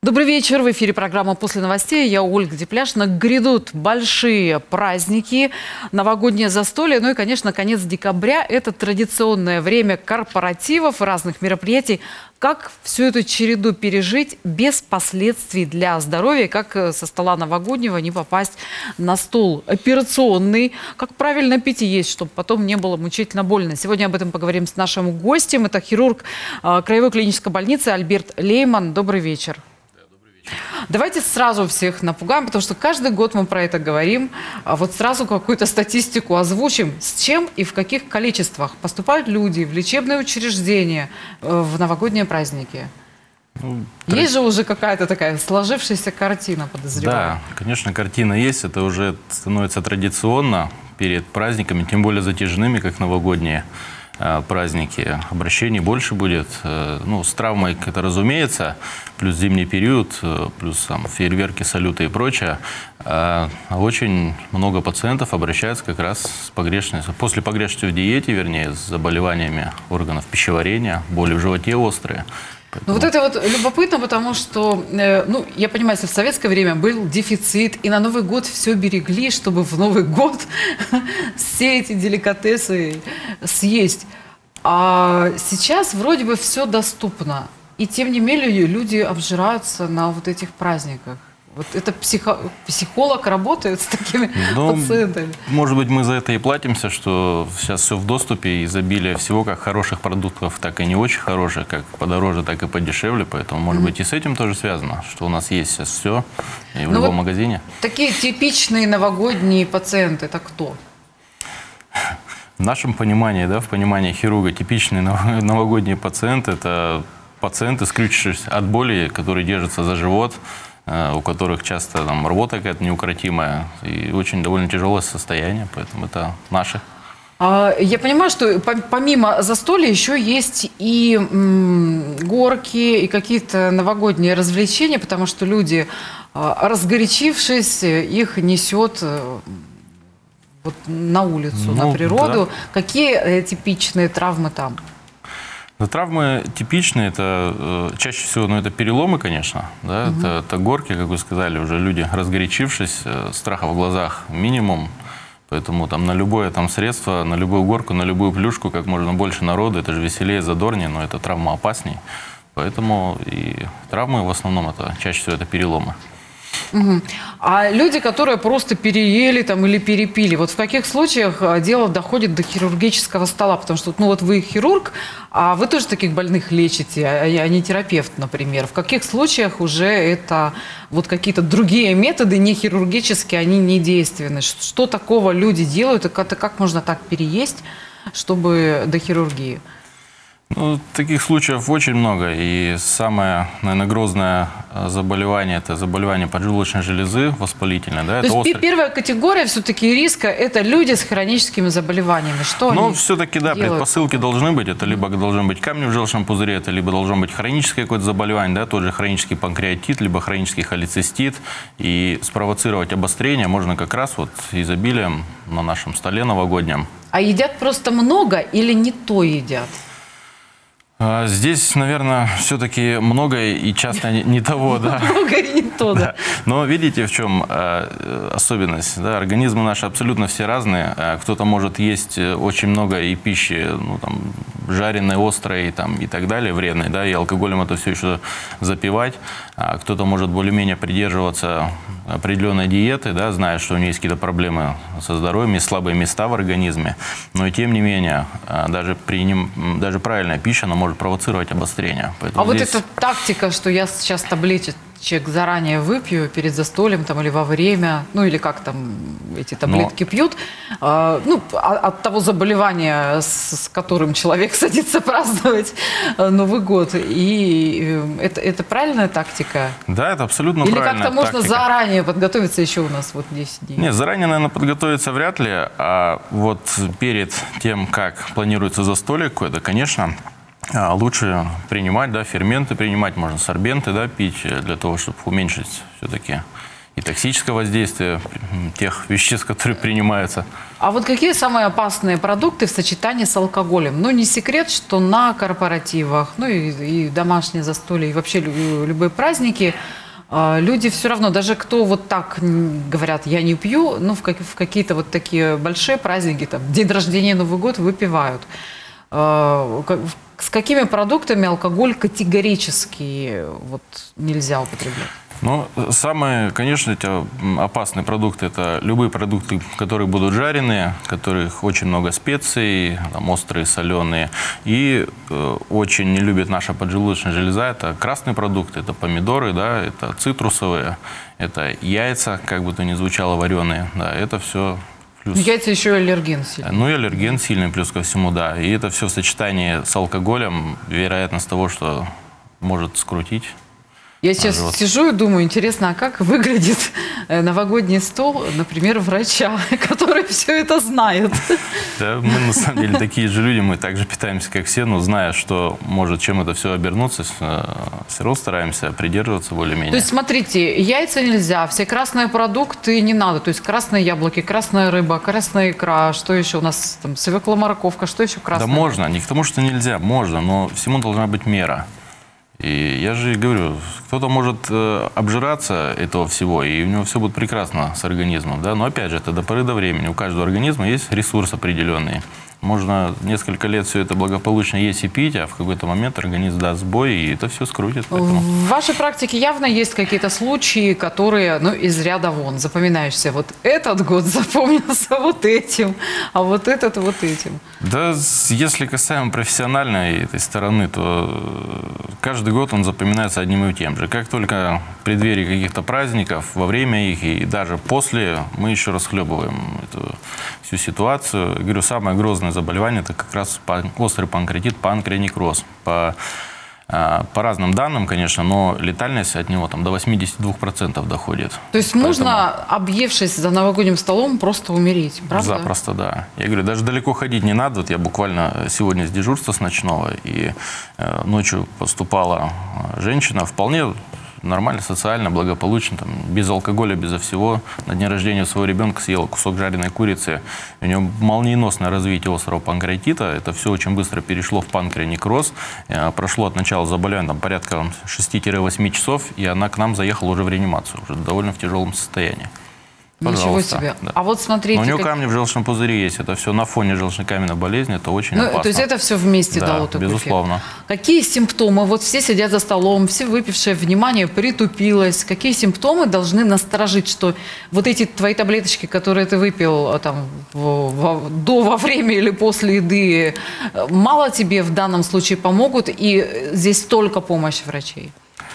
Добрый вечер. В эфире программа «После новостей». Я Ольга Депляшина. Грядут большие праздники, новогоднее застолье. Ну и, конечно, конец декабря. Это традиционное время корпоративов, разных мероприятий. Как всю эту череду пережить без последствий для здоровья? Как со стола новогоднего не попасть на стол операционный? Как правильно пить и есть, чтобы потом не было мучительно больно? Сегодня об этом поговорим с нашим гостем. Это хирург Краевой клинической больницы Альберт Лейман. Добрый вечер. Давайте сразу всех напугаем, потому что каждый год мы про это говорим. Вот сразу какую-то статистику озвучим, с чем и в каких количествах поступают люди в лечебные учреждения в новогодние праздники. Есть же уже какая-то такая сложившаяся картина, подозреваю. Да, конечно, картина есть. Это уже становится традиционно перед праздниками, тем более затяжными, как новогодние праздники. Обращений больше будет. Ну, с травмой это разумеется, плюс зимний период, плюс там, фейерверки, салюты и прочее. Очень много пациентов обращаются как раз с погрешностью, после погрешности в диете, вернее, с заболеваниями органов пищеварения, боли в животе острые. Ну вот это вот любопытно, потому что, ну, я понимаю, если в советское время был дефицит, и на Новый год все берегли, чтобы в Новый год все эти деликатесы съесть. А сейчас вроде бы все доступно, и тем не менее люди обжираются на вот этих праздниках. Вот это психолог работает с такими пациентами? Может быть, мы за это и платимся, что сейчас все в доступе, изобилие всего, как хороших продуктов, так и не очень хороших, как подороже, так и подешевле. Поэтому, может быть, и с этим тоже связано, что у нас есть сейчас все и в любом магазине. Такие типичные новогодние пациенты, это кто? В нашем понимании, да, в понимании хирурга, типичный новогодний пациент – это пациенты, скрючившись от боли, которые держатся за живот, у которых часто там рвота какая-то неукротимая и очень довольно тяжелое состояние, поэтому это наши. Я понимаю, что помимо застолья еще есть и горки, и какие-то новогодние развлечения, потому что люди, разгорячившись, их несет вот на улицу, на природу. Да. Какие типичные травмы там? Травмы типичные, это чаще всего, это переломы, конечно, да, это горки, как вы сказали, уже люди разгорячившись, страха в глазах минимум, поэтому там на любое там средство, на любую горку, на любую плюшку, как можно больше народу, это же веселее, задорнее, но это травма опасней, поэтому и травмы в основном это чаще всего это переломы. А люди, которые просто переели там или перепили, вот в каких случаях дело доходит до хирургического стола? Потому что, ну вот вы хирург, а вы тоже таких больных лечите, а не терапевт, например. В каких случаях уже это вот какие-то другие методы, не хирургические, они не действенны? Что такого люди делают, и как можно так переесть, чтобы до хирургии? Ну, таких случаев очень много. И самое, наверное, грозное заболевание – это заболевание поджелудочной железы, воспалительное. Да? То есть первая категория все-таки риска – это люди с хроническими заболеваниями. Что они все-таки, да, делают? Предпосылки должны быть. Это либо должен быть камни в желчном пузыре, это либо должно быть хроническое какое-то заболевание, да, тот же хронический панкреатит, либо хронический холецистит. И спровоцировать обострение можно как раз вот изобилием на нашем столе новогоднем. А едят просто много или не то едят? Здесь, наверное, все-таки многое и часто не того, да. Многое и не то, да. Но видите, в чем особенность? Да? Организмы наши абсолютно все разные. Кто-то может есть очень много и пищи, ну, там, жареной, острой там, и так далее, вредной, да, и алкоголем это все еще запивать. А кто-то может более-менее придерживаться определенной диеты, да, зная, что у него есть какие-то проблемы со здоровьем, есть слабые места в организме. Но и тем не менее, даже правильная пища, она может провоцировать обострение. Поэтому вот эта тактика, что я сейчас таблеточек заранее выпью перед застольем там, или во время, ну или как там эти таблетки пьют, от того заболевания, с которым человек садится праздновать Новый год. И это правильная тактика? Да, это абсолютно правильная тактика. Или как-то можно заранее подготовиться еще у нас вот 10 дней? Нет, заранее, наверное, подготовиться вряд ли, а вот перед тем, как планируется застолье какое-то, конечно, лучше принимать, да, ферменты принимать, можно сорбенты, да, пить, для того, чтобы уменьшить все-таки и токсическое воздействие тех веществ, которые принимаются. А вот какие самые опасные продукты в сочетании с алкоголем? Ну, не секрет, что на корпоративах, ну и домашние застолья, и вообще любые праздники, люди все равно, даже кто вот так говорят, я не пью, ну, в какие-то вот такие большие праздники, там, день рождения, Новый год, выпивают. С какими продуктами алкоголь категорически вот нельзя употреблять? Ну, самые, конечно, эти опасные продукты – это любые продукты, которые будут жареные, в которых очень много специй, там, острые, соленые. И очень не любит наша поджелудочная железа – это красные продукты, это помидоры, да, это цитрусовые, это яйца, как бы то ни звучало, вареные. Да, это все плюс. Яйца еще и аллерген сильный. Ну и аллерген сильный, плюс ко всему, да. И это все в сочетании с алкоголем, вероятность того, что может скрутить. Я сейчас сижу и думаю, интересно, а как выглядит новогодний стол, например, врача, который все это знает? Да, мы на самом деле такие же люди, мы также питаемся, как все, но зная, что может чем это все обернуться, все равно стараемся придерживаться более-менее. То есть, смотрите, яйца нельзя, все красные продукты не надо, то есть красные яблоки, красная рыба, красная икра, что еще у нас там, свекла, морковка, что еще красное? Да можно, не к тому, что нельзя, можно, но всему должна быть мера. И я же говорю, кто-то может обжираться этого всего, и у него все будет прекрасно с организмом, да? Но опять же, это до поры до времени. У каждого организма есть ресурс определенный. Можно несколько лет все это благополучно есть и пить, а в какой-то момент организм даст сбой, и это все скрутит. Поэтому... В вашей практике явно есть какие-то случаи, которые, ну, из ряда вон, запоминаешься. Вот этот год запомнился вот этим, а вот этот вот этим. Да, если касаемо профессиональной этой стороны, то каждый год он запоминается одним и тем же. Как только в преддверии каких-то праздников, во время их и даже после, мы еще расхлебываем эту всю ситуацию. Я говорю, самое грозное заболевание – это как раз острый панкреатит, панкреонекроз. По разным данным, конечно, но летальность от него там, до 82% доходит. То есть можно, объевшись за новогодним столом, просто умереть, правда? Запросто, да. Я говорю, даже далеко ходить не надо. Вот я буквально сегодня с дежурства с ночного, и ночью поступала женщина, вполне нормально, социально, благополучно, там, без алкоголя, безо всего. На дне рождения своего ребенка съела кусок жареной курицы. У нее молниеносное развитие острого панкреатита. Это все очень быстро перешло в панкреонекроз. Прошло от начала заболевания там, порядка 6-8 часов, и она к нам заехала уже в реанимацию, уже довольно в тяжелом состоянии. Ничего себе. Да. А вот смотрите... Но у него камни в желчном пузыре есть. Это все на фоне желчнокаменной болезни. Это очень опасно. То есть это все вместе дало такой безусловно. эффект. Какие симптомы? Вот все сидят за столом, все выпившие, внимание притупилось. Какие симптомы должны насторожить, что вот эти твои таблеточки, которые ты выпил там, во время или после еды, мало тебе в данном случае помогут, и здесь только помощь врачей?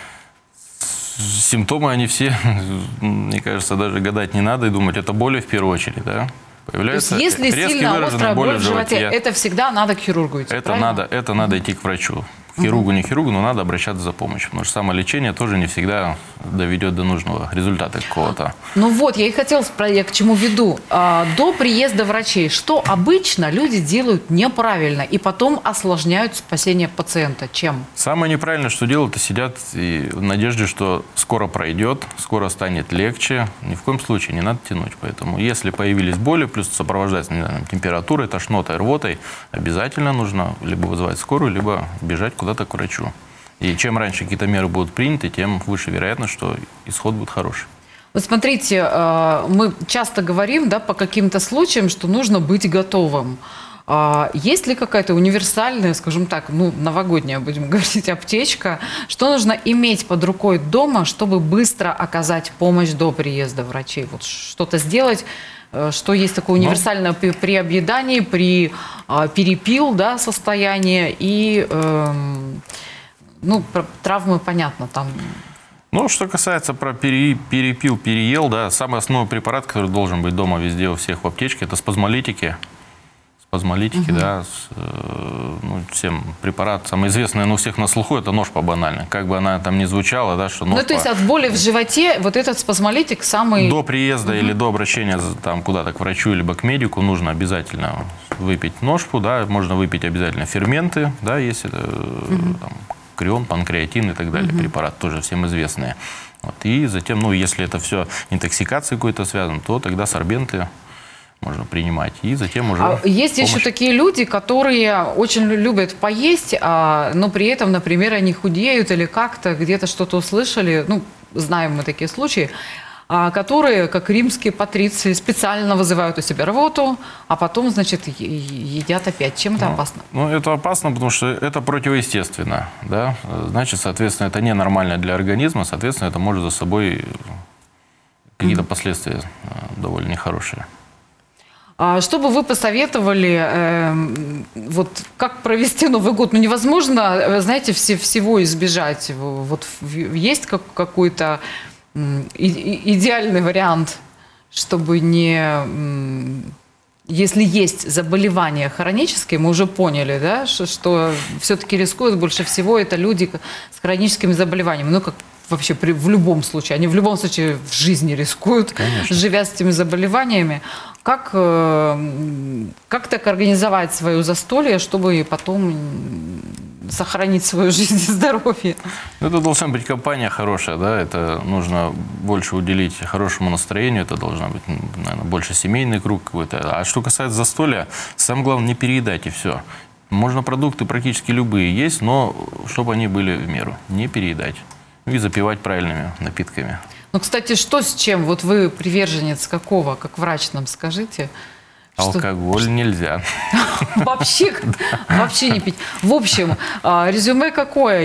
Симптомы, они все, мне кажется, даже гадать не надо и думать, это боли в первую очередь, да? Появляется то есть, если сильно острая боль в животе, это всегда надо к хирургу идти, это надо идти к врачу. К хирургу, не к хирургу, но надо обращаться за помощью. Потому что самолечение тоже не всегда доведет до нужного результата какого-то. Ну вот, я и хотела спросить, я к чему веду. До приезда врачей, что обычно люди делают неправильно и потом осложняют спасение пациента? Чем? Самое неправильное, что делают, это сидят и в надежде, что скоро пройдет, скоро станет легче. Ни в коем случае не надо тянуть. Поэтому если появились боли, плюс сопровождаться температурой, тошнотой, рвотой, обязательно нужно либо вызывать скорую, либо бежать куда-то к врачу. И чем раньше какие-то меры будут приняты, тем выше вероятность, что исход будет хороший. Вот смотрите, мы часто говорим, да, по каким-то случаям, что нужно быть готовым. Есть ли какая-то универсальная, скажем так, ну, новогодняя, будем говорить, аптечка, что нужно иметь под рукой дома, чтобы быстро оказать помощь до приезда врачей? Вот что-то сделать, что есть такое универсальное при объедании, при перепил, да, состоянии и, ну, травмы, понятно, там... Ну, что касается про перепил, переел, да, самый основной препарат, который должен быть дома везде у всех в аптечке, это спазмолитики. Спазмолитики, да, ну, всем препарат, самый известный, но у всех на слуху, это ножпа банально. Как бы она там ни звучала, да, что ножпа... Ну, то есть от боли в животе вот этот спазмолитик самый... До приезда или до обращения там куда-то к врачу, либо к медику нужно обязательно выпить ножпу, да, можно выпить обязательно ферменты, да, если там, Крион, панкреатин и так далее. Препарат тоже всем известные. Вот. И затем, ну, если это все интоксикацией какой-то связано, то тогда сорбенты можно принимать. И затем уже есть еще такие люди, которые очень любят поесть, но при этом, например, они худеют или как-то где-то что-то услышали, ну, знаем мы такие случаи, которые, как римские патриции, специально вызывают у себя рвоту, а потом, значит, едят опять. Чем это опасно? Ну, это опасно, потому что это противоестественно, да? Значит, соответственно, это ненормально для организма, соответственно, это может за собой какие-то последствия довольно нехорошие. Что бы вы посоветовали, вот как провести Новый год? Ну, невозможно, знаете, всего избежать. Вот есть какой-то идеальный вариант, чтобы не... Если есть заболевания хронические, мы уже поняли, да, что все-таки рискуют больше всего это люди с хроническими заболеваниями. Ну, как вообще в любом случае. Они в любом случае в жизни рискуют, конечно, живя с этими заболеваниями. Как так организовать свое застолье, чтобы потом сохранить свою жизнь и здоровье? Это должна быть компания хорошая, да, это нужно больше уделить хорошему настроению, это должна быть, наверное, больше семейный круг какой-то. А что касается застолья, самое главное, не переедать и все. Можно продукты практически любые есть, но чтобы они были в меру, не переедать. И запивать правильными напитками. Ну, кстати, что с чем? Вот вы приверженец какого, как врач нам скажите? Алкоголь нельзя. Вообще не пить. В общем, резюме какое?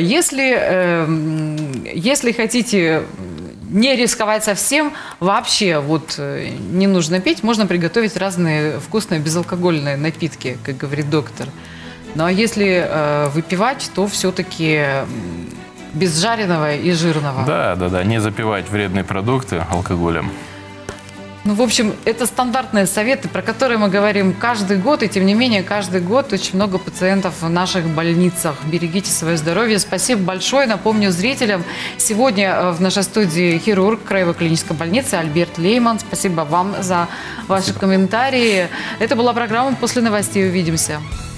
Если хотите не рисковать совсем, вообще вот не нужно пить, можно приготовить разные вкусные безалкогольные напитки, как говорит доктор. Ну, а если выпивать, то все-таки без жареного и жирного. Да, не запивать вредные продукты алкоголем. Ну, в общем, это стандартные советы, про которые мы говорим каждый год, и тем не менее, каждый год очень много пациентов в наших больницах. Берегите свое здоровье. Спасибо большое. Напомню зрителям, сегодня в нашей студии хирург Краевой клинической больницы Альберт Лейман. Спасибо вам за ваши комментарии. Это была программа «После новостей». Увидимся.